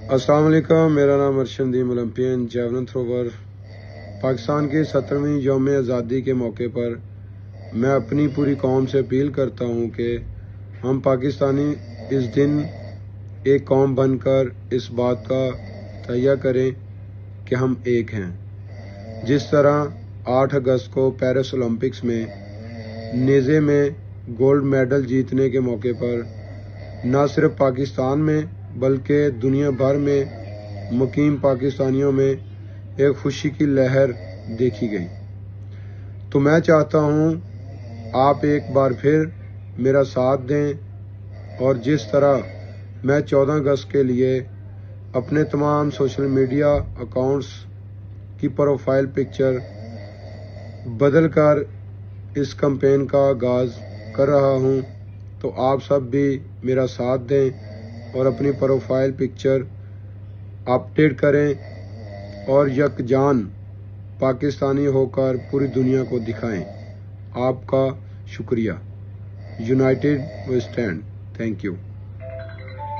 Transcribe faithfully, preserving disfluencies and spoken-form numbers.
अस्सलाम वालेकुम, मेरा नाम Arshad Nadeem Olympian javelin thrower. Pakistan की सत्रहवीं यौम आज़ादी के मौके पर मैं अपनी पूरी कौम से अपील करता हूँ कि हम पाकिस्तानी इस दिन एक कौम बनकर इस बात का तहैया करें कि हम एक हैं। जिस तरह आठ अगस्त को पेरिस ओलंपिक्स में नेज़े में गोल्ड मेडल जीतने के मौके पर न सिर्फ पाकिस्तान में बल्कि दुनिया भर में मुकीम पाकिस्तानियों में एक खुशी की लहर देखी गई। तो मैं चाहता हूँ आप एक बार फिर मेरा साथ दें और जिस तरह मैं चौदह अगस्त के लिए अपने तमाम सोशल मीडिया अकाउंट्स की प्रोफाइल पिक्चर बदल कर इस कैंपेन का आगाज़ कर रहा हूँ, तो आप सब भी मेरा साथ दें और अपनी प्रोफाइल पिक्चर अपडेट करें और यकजान पाकिस्तानी होकर पूरी दुनिया को दिखाएं। आपका शुक्रिया। United we stand. Thank you.